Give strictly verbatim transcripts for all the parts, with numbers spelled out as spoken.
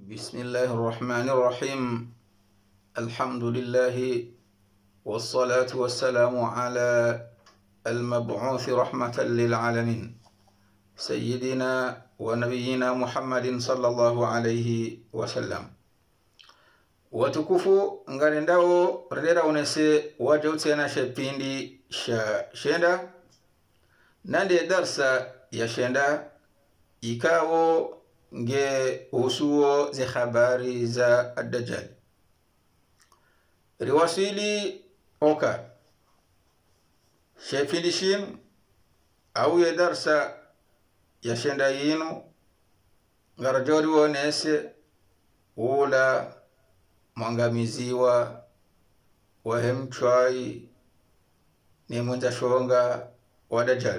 بسم الله الرحمن الرحيم. الحمد لله والصلاة والسلام على المبعوث رحمة للعالمين سيدنا ونبينا محمد صلى الله عليه وسلم. Watukufu ngarendao rera unese wajautsena shepindi sha shenda nande darsa ya shenda ikawo nge usuo ze habari za ad-Dajjal riwasili oka shepindi shin au ya darsa ya shenda yinu ngarajori wonese ula mwangamiziwa wahemchwai ni mwenza shonga wa Dajjal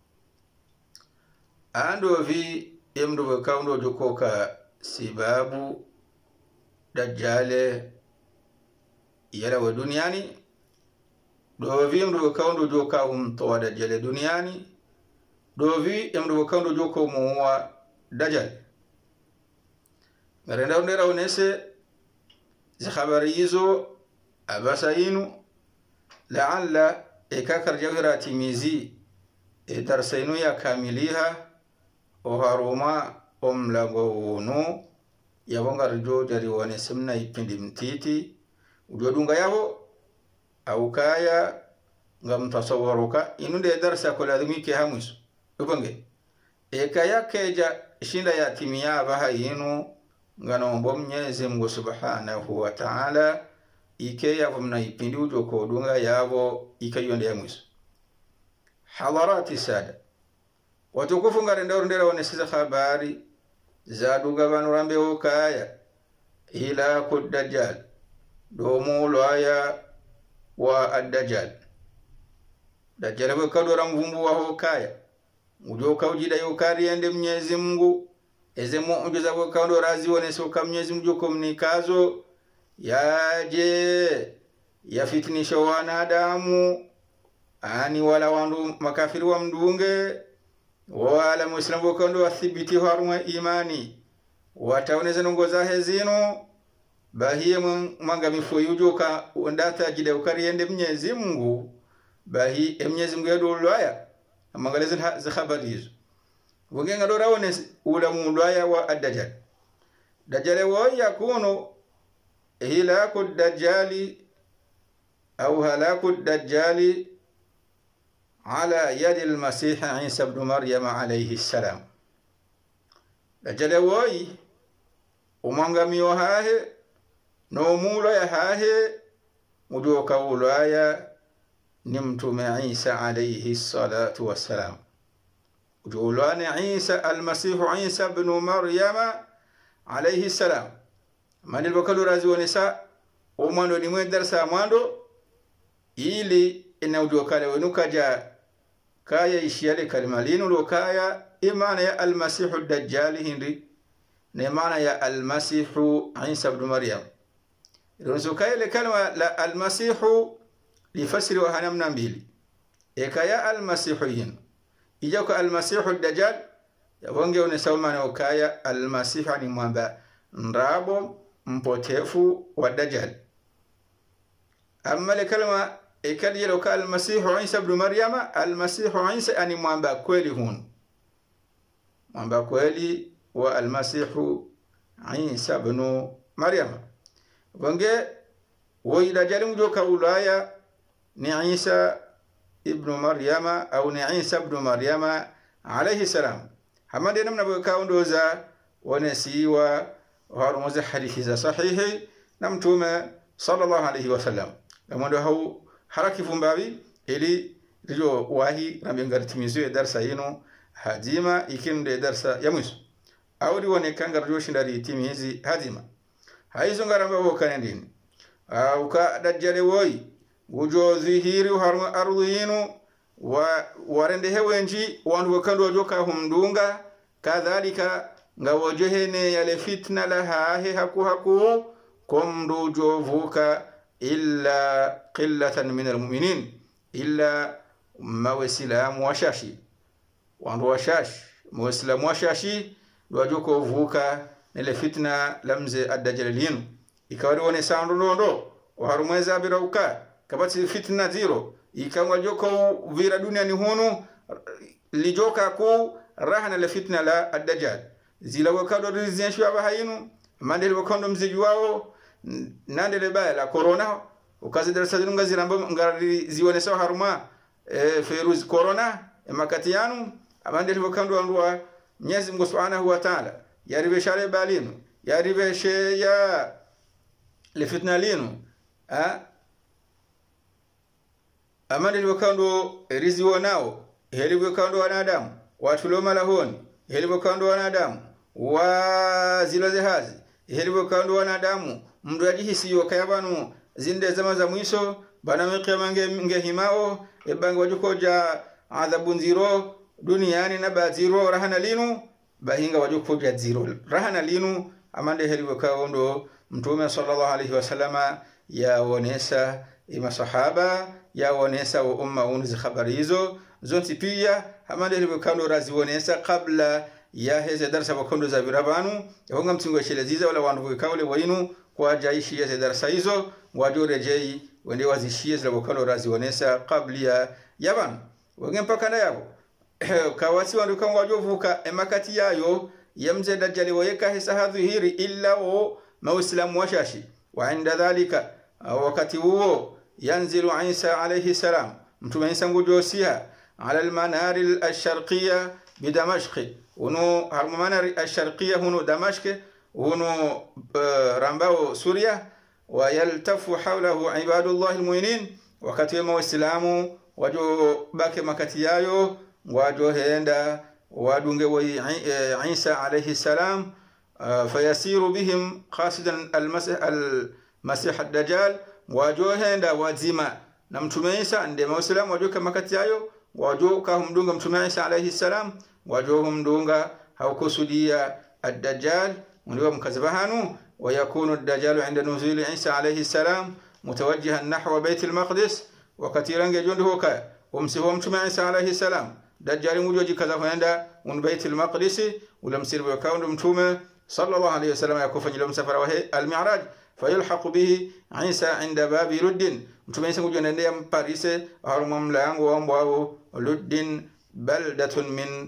ando vi emdo kaundo jokoka sibabu Dajjale yala wa duniani do vi emdo kaundo joka umto wa Dajjale duniani do vi emdo kaundo joko muwa Dajjal ngarenda ndera onese zi habari hizo abasainu laalla ikakar jawhirati mizi darsainu ya kamiliha oharuma omlagonu yabonga rijo jari wane simna ipindi mtiti ujodunga yabo aukaya ngam tasawwaruka inunde darsa ko ladimi ke hamus ubange ekaya keja shinda ya timia baha yinu ngano Mwenyezi Mungu Subhanahu wa Ta'ala ikeya vumna ipindi ujoko dunga yabo ikayonde ya mwisu hadarati sada watukufu ngarendao ndera onesiza habari za duga banurambe okaya ila kudajjal domu loaya wa ad-Dajjal Dajjal bwe kadora mvumbu wa okaya ujoka ujida yokari ende Mwenyezi Mungu eze muujiza bwe kadora azione soka Mwenyezi Mungu komunikazo yaje yafitinisha wanadamu ani wala wandu makafiri wa mdunge wala muislamu wakondo wathibiti harumwa imani wataoneza nongoza hezino bahiye mwanga mifoyujoka ndata jide ukariende Mwenyezi Mungu bahi Mwenyezi Mungu yadulwaya amangaleze za habari hizo wengenga dora one ula mulwaya wa ad-Dajjal Dajjal wa yakunu hilaku ad-Dajjali au halaku ad-Dajjali على يد المسيح عيسى بن مريم عليه السلام Dajjal woi umangamiwa hahe no mulo ya hahe mujoka ulaya ni mtume Isa alayhi salatu wassalam ujulani Isa al-Masih Isa ibn Maryam alayhi salam manil bakalu razi wonesa umando ni mwendarsa mwando ili ina ujokale wenukaja kaya ishiale kalimalinu lokaya imana ya al-Masih ad-Dajjal hindi na imana ya al-Masih Isa ibn Maryam ironso kaya le kalma la al-Masih lifasiri wa hanamna mbili ekaya al-Masih yin ijako al-Masih ad-Dajjal yabonge unesa umana okaya al-Masih ni mwamba nrabo mpotefu wa Dajjal amma le kalma ikadi yelo ka al-Masih Isa ibn Maryam al-Masih Isa ani mwamba kweli hun mwamba kweli wa al-Masih Isa ibn Maryam bonge wo ida jalim joka ulaya ni Isa ibn Maryam au ni Isa ibn Maryam alayhi salam hamande namna boka undoza wanasiwa harumuza hadithi za sahihi na mtume sallallahu alayhi wasallam namondo hau haraki fumbawi ili rijo wahi rambengar timizo darsa yino hadima ikinde darsa ya mwisu awdi wone kangar jo shindari timizi hadima haizo ngaramba boka ndini au ka Dajjal woi gujo zihiri haru ardhinu wa warende hewenji wandu wakando joka humdunga kadhalika ngawojohene yale fitna la hahe haku haku komdu jovuka illa qillatan min almu'minin illa mawasilam washashi wandu washash muislamu washashi wajoko vuka nile fitna lamze ad-dajjal linu ikawadi wone sandu ndo o harumweza birauka kabati fitna zero ikangwa joko vira dunia ni hunu lijoka ku rahana la fitna la ad-dajjal zila wakado rizien shwa hayinu mandele wakondo mziji wao nandele baya la corona ukazi darasa zilunga zirambo ngari zione sawa haruma e, feruzi corona e makati yanu amandele wakando andwa Mwenyezi Mungu Subhanahu wa Ta'ala yaribe shale balinu yaribe she ya le fitna linu a amandele wakando rizi wanao helibu wakando wanadamu watuloma lahoni helibu wakando wanadamu wa zilaze hazi helibu wakando wanadamu mdu ajihisi wakayabanu zinde zama za mwiso bana mekema nge himao ebangi wajukoja adhabu nziro duniani na baziro rahana linu bahinga wajukoja ziro rahana linu amande helibu kaondo mtume sallallahu alaihi wasallama ya wonesa ima sahaba ya wonesa wa umma unizi khabari hizo zonti pia amande helibu kaondo razi wonesa kabla ya heze darasa wakondo za virabanu ya honga mtingo sheleziza wala wanduwe kaule wainu kwa jaishi ya darasa hizo wajore jei wende wazishie zila wakalo razi wonesa kabla yaban wenge mpaka na yabo kawasi wanduka wajovuka emakati yayo yamze dajjali wayeka hisa hadhihiri illa o mausilamu washashi wa inda dhalika wakati huo yanzilu Isa alayhi salam mtume Isa ngujosiha ala almanari alsharqiyya بدمشق ونو هرمانر الشرقية هنو دمشق ونو رامباو سوريا ويلتف حوله عباد الله المؤمنين وكتيم الإسلام وجو باكي مكتيايو وجو هندا ودونغ عيسى عليه السلام فيسير بهم قاصدا المسيح المسيح الدجال وجو هندا وزيما نمتمي عيسى عند الإسلام وجو كمكتيايو وجو كهم دونغ متمي عيسى عليه السلام wajohum dunga haukusudia ad-dajjal ndio mkazabahanu ويكون الدجال عند نزول عيسى عليه السلام متوجها نحو بيت المقدس وكثيرا جنده كا ومسهم متى عيسى عليه السلام دجال موجي كذا عند من بيت المقدس ولمسير بكون متومه صلى الله عليه وسلم يكون لهم سفر وهي المعراج فيلحق به عيسى عند باب لد متى عيسى موجي عند باريس هرم ملان وامبو لد بلدة من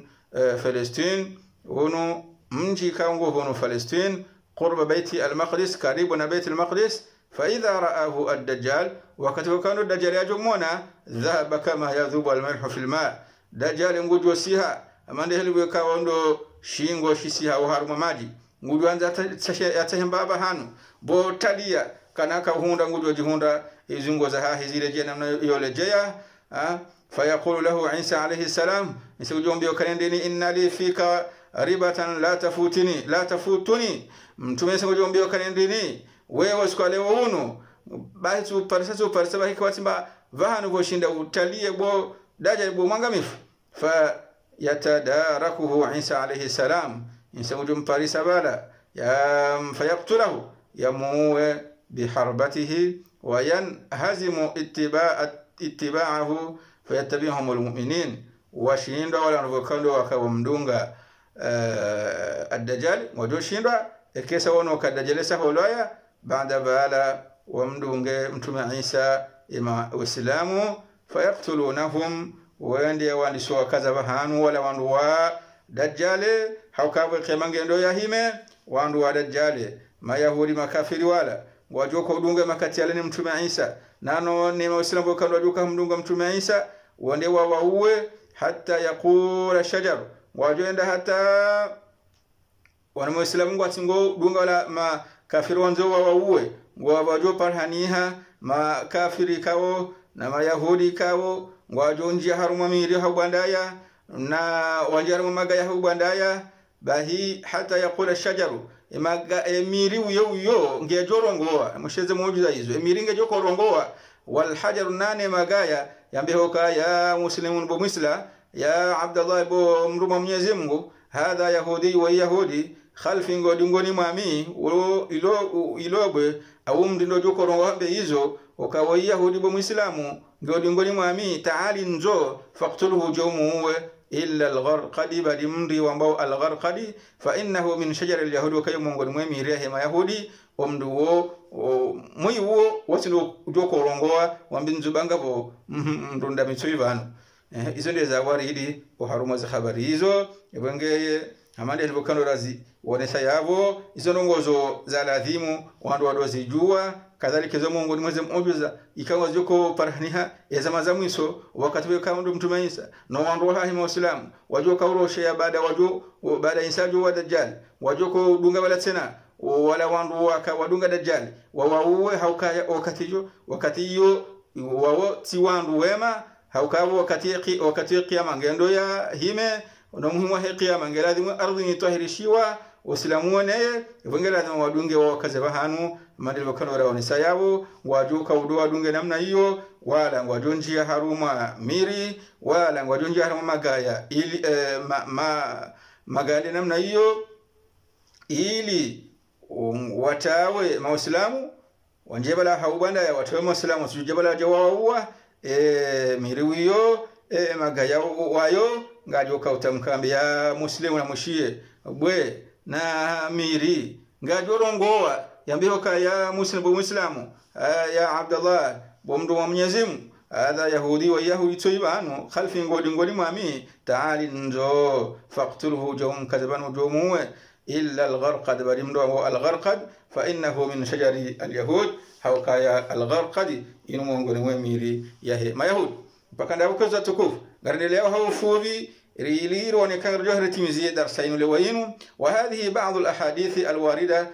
فلسطين هنا منجي كانوا هنا فلسطين قرب بيت المقدس قريب من بيت المقدس فإذا رآه الدجال وكتب كانوا الدجال يجمعنا ذهب كما يذوب الملح في الماء دجال نقول وسيها أما ده اللي بيكاوندو شينغو شيسيها وهارم ماجي نقول أنت تشيء بابا هانو بوتاليا كناك هوندا نقول وجهوندا يزنغو زها هزيل جينا يولجيا ها فيقول له عيسى عليه السلام يسوجون بيوكرندني إن لي فيك ربة لا تفوتني لا تفوتني mtume يسوجون بيوكرندني wewe sikale uno basi uparisa tu parisa baki kwa timba vahanu boshinda utalie bo daja bo mwangamifu fa yatadarakuhu Isa alayhi salam يسوجون parisa bala ya fayaqtulahu yamuwe biharbatihi wa yanhazimu ittiba'a ittiba'ahu فيتبعهم المؤمنين وشيندا ولا نفكندوا وكمدunga الدجال وجوشيندا ekesa wono kadajelesa holoya baada bala wamdunge mtume Isa ima uislamu fayaqtulunahum wende wandiswa kaza bahanu wala wandu wa dajjale haukawe kemangendo yahime wandu wa dajjale mayahudi makafiri wala wajoko udunge makati yale ni mtume Isa nano ni waislamu kando wajuka mdunga mtume Isa wande wauwe hata yakula shajar wajoenda hata wana waislamu watingo dunga wala makafiri wanzo wauwe wajo parhaniha makafiri kawo na mayahudi kawo wajonji haruma miri hubandaya na wanjaru magaya hubandaya bahi hata yakula shajaru emaga emiri uyo uyo ngejorongoa musheze muujiza hizo emiri ngejokorongoa wal hajar nane magaya yambehoka ya muslimun bo musla ya abdullah bo mruma Mwenyezi Mungu hadha yahudi wa yahudi khalfi ngodingoni mami wo ilo ilobwe au mdindo jokorongo hambe hizo okawa yahudi bo muislamu ngodingoni mami taali nzo faqtuluhu jawmuwe illa al-gharqadi bali mri wambao al-gharqadi fa innahu min shajar al-yahudi wa kayyum ngol mwemi rehe ma yahudi omdu wo muy wo wasino joko rongoa wambin zubanga bo ndunda mitsuivano eh izo ndizo zawari hili ko haruma za habari hizo ibenge amande libokano razi wonesa yavo izo nongozo za ladhimu wandu wadozijua kadhalika zo Mungu ni mweze muujiza ikawa ziko parhaniha ya zama za mwiso wakati we kama ndo mtume Isa na wandu wa hahi waislamu wajo kauroshe ya baada wajo baada Isa jo wa dajjal wajo ko dunga wala tena wala wandu waka wadunga dajjal wawauwe haukaya wakati jo wakati hiyo wawo ti wandu wema haukawo wakati wakati kiyama ngendo ya hime na muhimu wa kiyama ngeladhi ardhi ni tahirishiwa wasilamu wane ibongela na wadunge wa kazeba hanu madil bakano raoni sayabo wajuka udo wadunge namna hiyo wala ngwajonjia haruma miri wala ngwajonjia haruma magaya ili eh, ma, ma magaya namna hiyo ili um, watawe mauislamu wanjebala haubanda ya watawe mauislamu sujebala jawawa e miri wiyo e magaya wayo ngajoka utamkambi ya muslimu na mushie bwe na miri ngajorongoa yambihoka ya muslimu muislamu ya Abdullah bomdo wa Mwenyezi Mungu hadha yahudi wa yahudi toibano khalfi ngodi ngodi mami taali nzo faqtulhu jawm kadabanu jawmuwe illa al-gharqad barimdo al-gharqad fa innahu min shajari al-yahud hawka ya al-gharqad inu ngodi mwemiri yahe mayahud pakanda bukoza tukufu gardeleo hawfubi ريلير ونكان جهر تيمزي درسين لوين وهذه بعض الأحاديث الواردة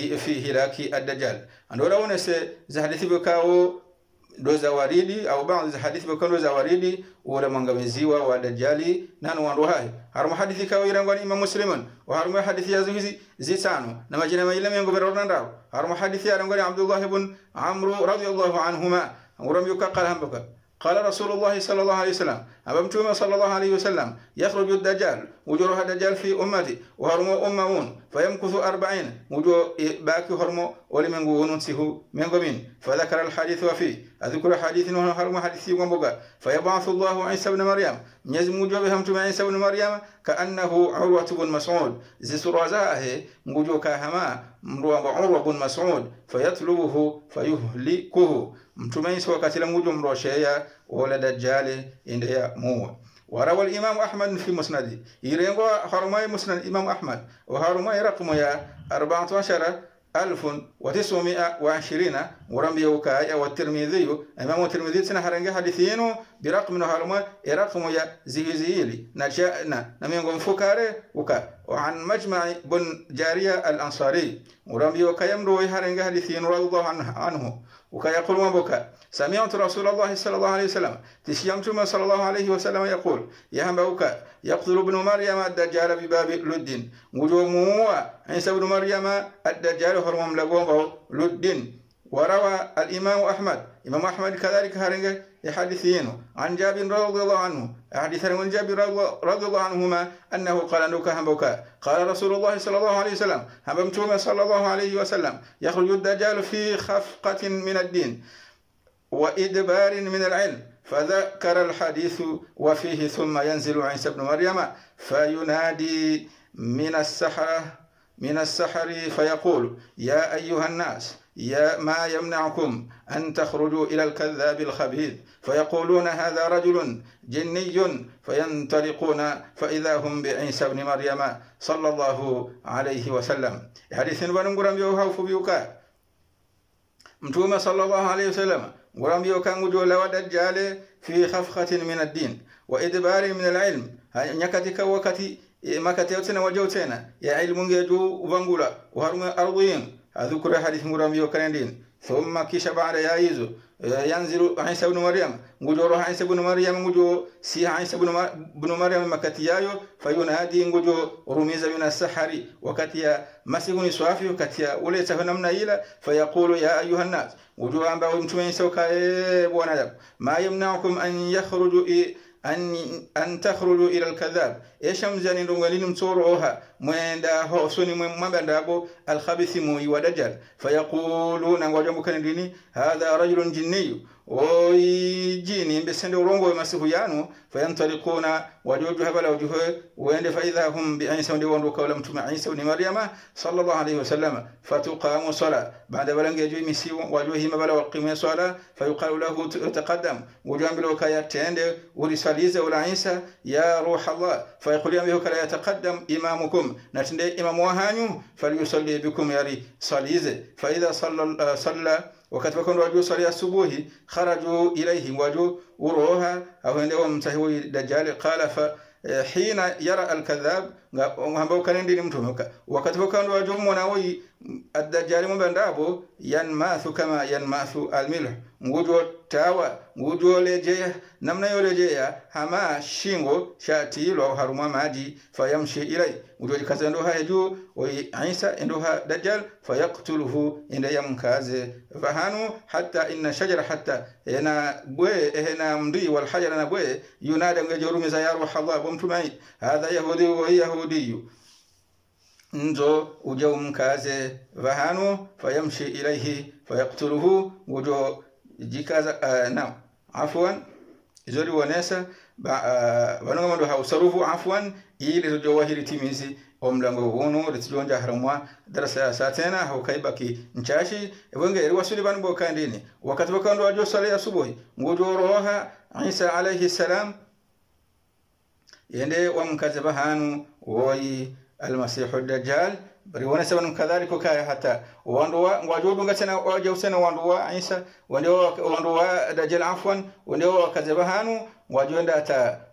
في هلاك الدجال أنه نس زحديث بكاو دو زواريدي أو بعض الحديث بكاو دو زواريدي ولا منغمزيوا والدجالي نانو وانروهاي هرم حديث كاو يرانغوان إمام مسلمون وهرم حديث يزوزي زيتانو نما جنا ما يلم ينغو برورنا راو هرم حديث يرانغوان عبد الله بن عمرو رضي الله عنهما ورم يوكا قال هم بكا قال رسول الله صلى الله عليه وسلم أبمتم صلى الله عليه وسلم يخرج الدجال وجوه الدجال في أمتي وهرمو أمون فيمكث أربعين وجو باكي هرمو ولمن ننسه من قمين فذكر الحديث وفيه أذكر حديث أنه هرمو حديثي ومبقى فيبعث الله عيسى بن مريم يزم وجوبهم تم عيسى بن مريم كأنه عروة بن مسعود زي سرازاه وجو كهما عروة بن مسعود فيطلبه فيهلكه mtume wakati la mujo mroshea wala dajjal india mu وروى الإمام أحمد في مسنده يرينغو هرماي مسند الإمام أحمد وهرماي رقم يا أربعة عشر ألف وتسعمائة وعشرين ورمي وكاية والترمذي إمام الترمذي سنة هرنجة حديثينه برقم هرماي رقم يا زهزيلي نجانا نمينغم فكاره وكا وعن مجمع بن جارية الأنصاري ورمي وكاية مروي هرنجة حديثين رضي الله عنه وكا يقول وبكى سمعت رسول الله صلى الله عليه وسلم تشيمتم صلى الله عليه وسلم يقول يهم بكى يقتل ابن مريم الدجال بباب لد وجوموا عيسى ابن مريم الدجال هرمم لغوم لد وروى الإمام أحمد إمام أحمد كذلك هرنجة يحدثين عن جابر رضي الله عنه حديث عن جابر رضي الله عنهما أنه قال نوك هم بكى قال رسول الله صلى الله عليه وسلم هممتم صلى الله عليه وسلم يخرج الدجال في خفقة من الدين وإدبار من العلم فذكر الحديث وفيه ثم ينزل عيسى ابن مريم فينادي من السحرة من السحر فيقول يا أيها الناس يا ما يمنعكم أن تخرجوا إلى الكذاب الخبيث فيقولون هذا رجل جني فينطلقون فإذا هم بعيسى ابن مريم صلى الله عليه وسلم حديث بنقرم يوهاف بيوكا متوما صلى الله عليه وسلم ورم يوكا وجول ودجال في خفخة من الدين وإدبار من العلم نكتك وكتي مكتيوتنا وجوتنا يا علم يجو فانغولا وهرم أرضين أذكر حديث مرام يوكاندين ثم كيش بعد يايزو ينزل عيسى بن مريم نجو عيسى بن مريم نجو سي عيسى بن مريم مكتيايو فينادي نجو رميز من السحر وكتيا مسيغني صافي وكتيا وليس هنمنا إلى فيقول يا أيها الناس وجو أنبا ومتمين سوكا بوندب ما يمنعكم أن يخرجوا أن أن تخرجوا إلى الكذاب إيش مزاني رجالين مصوروها mwenda hosuni mwamba ndabo alkhabithi mu wa dajjal fayaquluna ngwajambu kanindini hadha rajulun jinniyu o jini mbesende urongo masihu yanu fayantaliquna wajuju habala wajuhe wende fa idha hum bi Isa ndi wandu kawla mtume Isa ibn Maryama sallallahu alayhi wasallam fatuqamu sala baada balange juu misiu wajuhi mabala waqimu sala fayuqalu lahu taqaddam wajambilo kaya tende urisalize ula Isa ya ruh Allah fayaqulu yamihu kala yataqaddam imamukum natinde imamu wahanyu falyusalli bikum yari salize fa idha salla salla wakati wakondo wajuu sali asubuhi kharaju ilayhi wajuu uroha au ndewa mtahiwi dajjal qala fa hina yara alkadhab ambao kanendini mtume wakati wakondo wajuu mwanawi ad-dajjal mbandabo yanmathu kama yanmathu almilh ngujo tawa ngujo lejeya namna yolejeya hama shingo shatilo haruma maji fayamshi ilay ngujo kazendo haju wa Isa endoha dajjal fayaqtuluhu inda yamkaze fahanu hatta inna shajara hatta ena bwe ena mdi wal hajara na bwe yunada ngajorumiza ya ruh Allah wa mtumai hadha yahudi wa yahudi nzo uja umkaze vahanu fayamshi ilayhi fayaqtuluhu ngujo jikaza uh, na afwan izori wanesa banonga mando hausarufu afwan ili tujawahiri timizi omlango wono ritijonja haramwa darasa satena haukaibaki nchashi wenge wasuli banbo kandini wakati wakando wajo sala asubuhi ngujo roha Isa alayhi salam yende wamkaze bahanu woi المسيح الدجال بريوانا سبن كذلك كاي حتى واندوا واجودون غسنا واجوسنا واندوا عيسى واندوا واندوا دجال عفوا واندوا كذبهانو واجوندا تا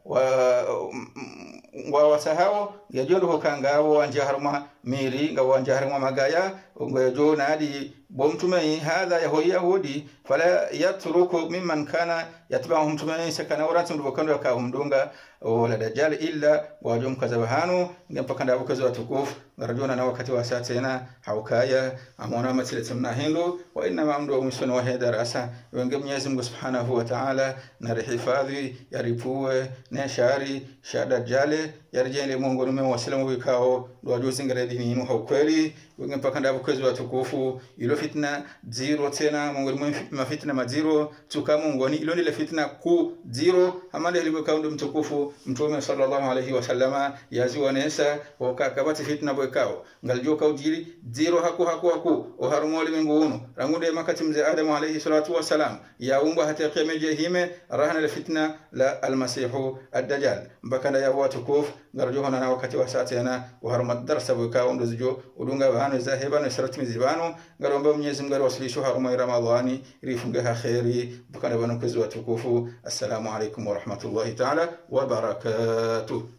wa wasahao yajondo kangao wanja haruma miri nga wanja haruma magaya ngojo nadi bomtume hadha yahudi fala yatruku mimman kana yatba'uhum tume sakana waratum dubakando ka humdunga wala dajjal illa wajum kazabahanu ngempaka ndabu kazo watukufu ngarajona na wakati wa saa tena haukaya amona matilitumna hindu wa inna ma'amdu musuna wa hadarasa wenge Mwenyezi Mungu Subhanahu wa Ta'ala na rihifadhi yaripue na shari shada jale yarjele Mungu nume wasilamu wikao dwaju singare dini inu haukweli wenge mpaka ndabu kazo watukufu ilo fitna zero tena Mungu nume mafitna maziro tuka Mungu ni ilo nile fitna ku zero amande hilibu kaundu mtukufu mtume sallallahu alayhi wa sallama yazi wanesa wakakabati fitna kao ngaljo ka ujiri zero haku haku haku o harumoli minguunu rangude makati mze Adam alayhi salatu wasalam ya umba hata qiyameje hime rahana la fitna la almasihu ad-dajjal mbakanda ya watu kuf ngaljo hona na wakati wa satena o haruma darasa bukao ndozijo udunga bahano zahiba na sharati mizibano ngalomba Mwenyezi Mungu wasilisho haruma ramadhani rifunge ha khairi mbakanda bana kuzi watukufu assalamu alaykum wa rahmatullahi ta'ala wa barakatuh.